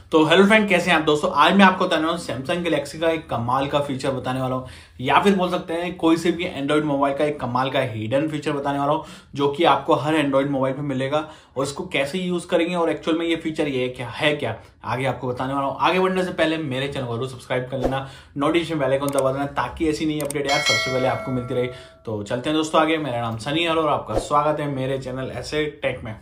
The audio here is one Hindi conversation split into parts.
तो हेलो फ्रेंड, कैसे हैं आप दोस्तों। आज मैं आपको बताने वाला हूँ सैमसंग गैलेक्सी का एक कमाल का फीचर बताने वाला हूँ, या फिर बोल सकते हैं कोई से भी एंड्रॉइड मोबाइल का एक कमाल का हिडन फीचर बताने वाला हूँ, जो कि आपको हर एंड्रॉइड मोबाइल पे मिलेगा और इसको कैसे यूज करेंगे और एक्चुअल में ये फीचर ये क्या आगे आपको बताने वाला हूँ। आगे बढ़ने से पहले मेरे चैनल को जरूर सब्सक्राइब कर लेना, नोटिफिकेशन बेल आइकन दबा देना, ताकि ऐसी नई अपडेट यार सबसे पहले आपको मिलती रहे। तो चलते हैं दोस्तों आगे। मेरा नाम सनी है और आपका स्वागत है मेरे चैनल ऐसे टेक में।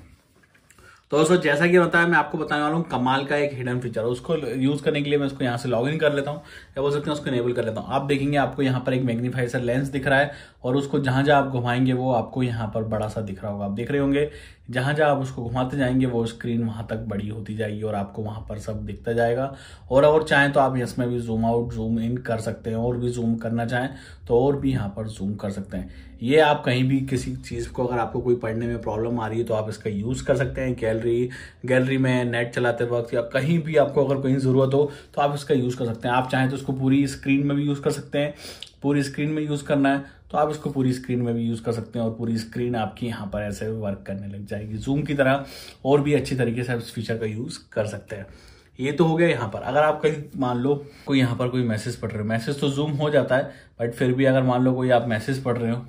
तो दोस्तों जैसा कि बताया, मैं आपको बताने वाला हूँ कमाल का एक हिडन फीचर। उसको यूज करने के लिए मैं इसको यहाँ से लॉग इन कर लेता हूँ, या बोल सकते हैं उसको इनेबल कर लेता हूँ। आप देखेंगे आपको यहाँ पर एक मैग्नीफायर लेंस दिख रहा है और उसको जहां जहां आप घुमाएंगे वो आपको यहाँ पर बड़ा सा दिख रहा होगा। आप देख रहे होंगे जहां जहां आप उसको घुमाते जाएंगे वो स्क्रीन वहां तक बड़ी होती जाएगी और आपको वहां पर सब दिखता जाएगा। और चाहें तो आप इसमें भी जूम आउट जूम इन कर सकते हैं, और भी जूम करना चाहें तो और भी यहाँ पर जूम कर सकते हैं। ये आप कहीं भी किसी चीज को, अगर आपको कोई पढ़ने में प्रॉब्लम आ रही है तो आप इसका यूज कर सकते हैं। गैलरी में नेट चलाते वक्त या कहीं भी आपको अगर कहीं जरूरत हो तो आप इसका यूज कर सकते हैं। आप चाहें तो इसको पूरी स्क्रीन में भी यूज कर सकते हैं। पूरी स्क्रीन में यूज करना है तो आप इसको पूरी स्क्रीन में भी यूज कर सकते हैं और पूरी स्क्रीन आपकी यहाँ पर ऐसे वर्क करने लग जाएगी जूम की तरह, और भी अच्छी तरीके से आप इस फीचर का यूज कर सकते हैं। ये तो हो गया यहाँ पर। अगर आप कहीं मान लो कोई यहाँ पर कोई मैसेज पढ़ रहे हो, मैसेज तो जूम हो जाता है, बट फिर भी अगर मान लो कोई आप मैसेज पढ़ रहे हो,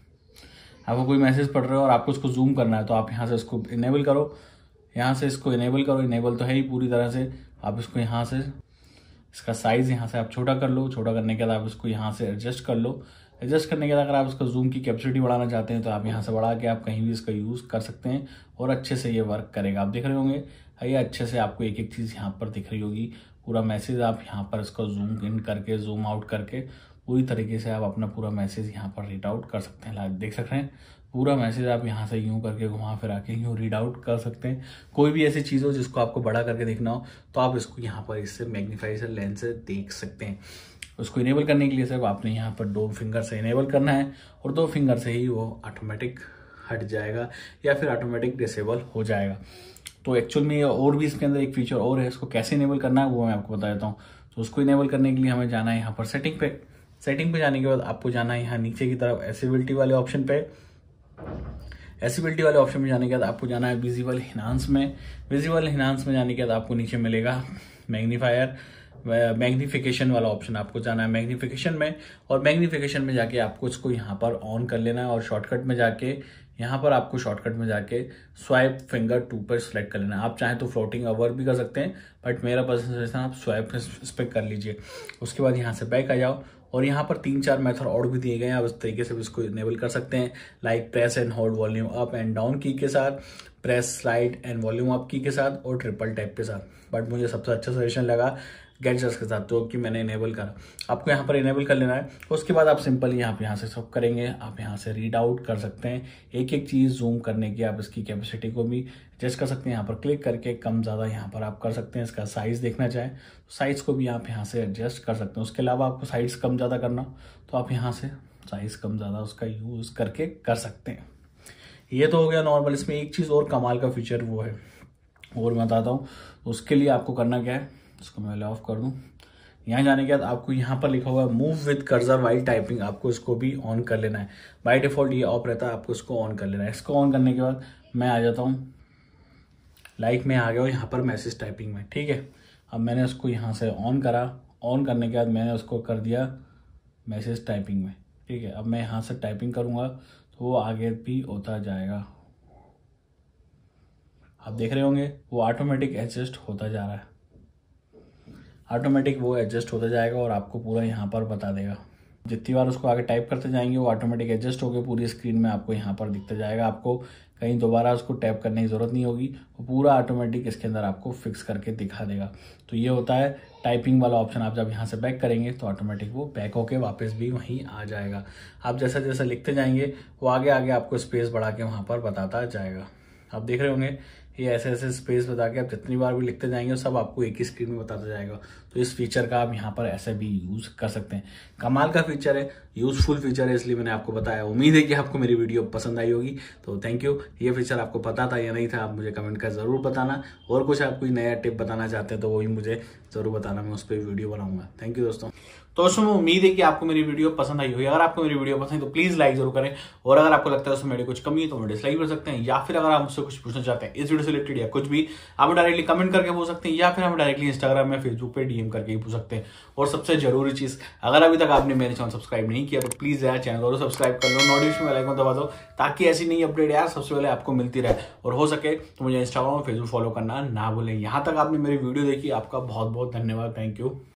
आपको कोई मैसेज पढ़ रहे हो और आपको उसको जूम करना है, तो आप यहाँ से इसको इनेबल करो, यहाँ से इसको इनेबल करो। इनेबल तो है ही पूरी तरह से। आप इसको यहाँ से इसका साइज यहाँ से आप छोटा कर लो। छोटा करने के बाद आप इसको यहाँ से एडजस्ट कर लो। एडजस्ट करने के बाद अगर आप इसका जूम की कैपेसिटी बढ़ाना चाहते हैं तो आप यहाँ से बढ़ा के आप कहीं भी इसका यूज कर सकते हैं और अच्छे से ये वर्क करेगा। आप देख रहे होंगे ये अच्छे से आपको एक एक चीज यहाँ पर दिख रही होगी। पूरा मैसेज आप यहाँ पर इसको जूम इन करके जूम आउट करके पूरी तरीके से आप अपना पूरा मैसेज यहाँ पर रीड आउट कर सकते हैं। लाइव देख सकते हैं पूरा मैसेज आप यहाँ से यूं करके घुमा फिरा के यूं रीड आउट कर सकते हैं। कोई भी ऐसी चीज हो जिसको आपको बड़ा करके देखना हो तो आप इसको यहाँ पर इससे मैग्नीफायर लेंस से देख सकते हैं। उसको इनेबल करने के लिए सिर्फ आपने यहाँ पर 2 फिंगर से इनेबल करना है और 2 फिंगर से ही वो ऑटोमेटिक हट जाएगा या फिर ऑटोमेटिक डिसेबल हो जाएगा। तो एक्चुअल में और भी इसके अंदर एक फीचर और है, इसको कैसे इनेबल करना है वो मैं आपको बता देता हूँ। तो उसको इनेबल करने के लिए हमें जाना है यहाँ पर सेटिंग पे जाने के बाद आपको जाना है यहाँ नीचे की तरफ एसेबिलिटी वाले ऑप्शन पे। एसेबिलिटी वाले ऑप्शन में जाने के बाद आपको जाना है विजिबल इनहांस में। विजिबल इनहांस में जाने के बाद आपको नीचे मिलेगा मैग्निफिकेशन वाला ऑप्शन। आपको जाना है मैग्निफिकेशन में, और मैग्निफिकेशन में जाके आपको इसको यहाँ पर ऑन कर लेना है और शॉर्टकट में जाके यहाँ पर आपको शॉर्टकट में जाके स्वाइप फिंगर 2 पर सिलेक्ट कर लेना है। आप चाहें तो फ्लोटिंग ओवर भी कर सकते हैं, बट मेरा पसंद है आप स्वाइप इस पर कर लीजिए। उसके बाद यहाँ से बैक आ जाओ और यहाँ पर 3-4 मेथड और भी दिए गए हैं। आप इस तरीके से भी इसको इनेबल कर सकते हैं, like press and hold volume up and down key के साथ, press slide and volume up key के साथ, और ट्रिपल टैप के साथ। बट मुझे सबसे अच्छा सजेशन लगा गैजेट्स के साथ, तो कि मैंने इनेबल करा। आपको यहाँ पर इनेबल कर लेना है। उसके बाद आप सिंपली यहाँ से सब करेंगे। आप यहाँ से रीड आउट कर सकते हैं एक एक चीज जूम करने की। आप इसकी कैपेसिटी को भी एडजस्ट कर सकते हैं। यहाँ पर क्लिक करके कम ज़्यादा यहाँ पर आप कर सकते हैं। इसका साइज देखना चाहें तो साइज को भी आप यहाँ से एडजस्ट कर सकते हैं। उसके अलावा आपको साइज कम ज़्यादा करना तो आप यहाँ से साइज कम ज़्यादा उसका यूज करके कर सकते हैं। ये तो हो गया नॉर्मल। इसमें एक चीज़ और कमाल का फीचर वो है, और मैं बताता हूँ। उसके लिए आपको करना क्या है, इसको मैं ऑफ कर दूं। यहाँ जाने के बाद आपको यहाँ पर लिखा हुआ है move with cursor while typing. आपको इसको भी ऑन कर लेना है। बाय डिफॉल्ट ये ऑफ रहता है, आपको इसको ऑन कर लेना है। इसको ऑन करने के बाद मैं आ जाता हूँ, लाइक मैं आ गया हूँ यहाँ पर मैसेज टाइपिंग में। ठीक है, अब मैंने उसको यहाँ से ऑन करा। ऑन करने के बाद मैंने उसको कर दिया मैसेज टाइपिंग में। ठीक है, अब मैं यहाँ से टाइपिंग करूँगा तो वो आगे भी होता जाएगा। आप देख रहे होंगे वो ऑटोमेटिक एडजस्ट होता जा रहा है। ऑटोमेटिक वो एडजस्ट होता जाएगा और आपको पूरा यहाँ पर बता देगा। जितनी बार उसको आगे टाइप करते जाएंगे वो ऑटोमेटिक एडजस्ट होकर पूरी स्क्रीन में आपको यहाँ पर दिखता जाएगा। आपको कहीं दोबारा उसको टैप करने की जरूरत नहीं होगी, वो पूरा ऑटोमेटिक इसके अंदर आपको फिक्स करके दिखा देगा। तो ये होता है टाइपिंग वाला ऑप्शन। आप जब यहाँ से बैक करेंगे तो ऑटोमेटिक वो बैक होके वापस भी वहीं आ जाएगा। आप जैसा जैसा लिखते जाएंगे वो आगे आगे आपको स्पेस बढ़ा के वहाँ पर बताता जाएगा। आप देख रहे होंगे ये ऐसे ऐसे स्पेस बता के आप जितनी बार भी लिखते जाएंगे सब आपको एक ही स्क्रीन में बताता जाएगा। तो इस फीचर का आप यहाँ पर ऐसे भी यूज कर सकते हैं। कमाल का फीचर है, यूजफुल फीचर है, इसलिए मैंने आपको बताया। उम्मीद है कि आपको मेरी वीडियो पसंद आई होगी। तो थैंक यू। ये फीचर आपको पता था या नहीं था, आप मुझे कमेंट कर जरूर बताना। और कुछ आप कोई नया टिप बताना चाहते हैं तो वो भी मुझे जरूर बताना, मैं उस पर वीडियो बनाऊंगा। थैंक यू दोस्तों। तो दोस्तों उम्मीद है कि आपको मेरी वीडियो पसंद आई होगी। अगर आपको मेरी वीडियो पसंद है तो प्लीज लाइक जरूर करें, और अगर आपको लगता है उसमें मेरी कुछ कमी है तो मुझे डिसलाइक कर सकते हैं, या फिर अगर आप मुझसे कुछ पूछना चाहते हैं इस वीडियो वीडियो से रिलेटेड या कुछ भी आप डायरेक्टली कमेंट करके पूछ सकते हैं, या फिर हम डायरेक्टली इंस्टाग्राम या फेसबुक पे डीएम करके ही पूछ सकते हैं। और सबसे जरूरी चीज, अगर अभी तक आपने मेरे चैनल सब्सक्राइब नहीं किया तो प्लीज यार चैनल को सब्सक्राइब कर लो, नोटिफिकेशन बेल आइकन दबा दो, ताकि ऐसी नई अपडेट यार सबसे पहले आपको मिलती रहे। और हो सके तो मुझे इंस्टाग्राम और फेसबुक फॉलो करना ना भूलें। यहाँ तक आपने मेरी वीडियो देखी, आपका बहुत बहुत धन्यवाद, थैंक यू।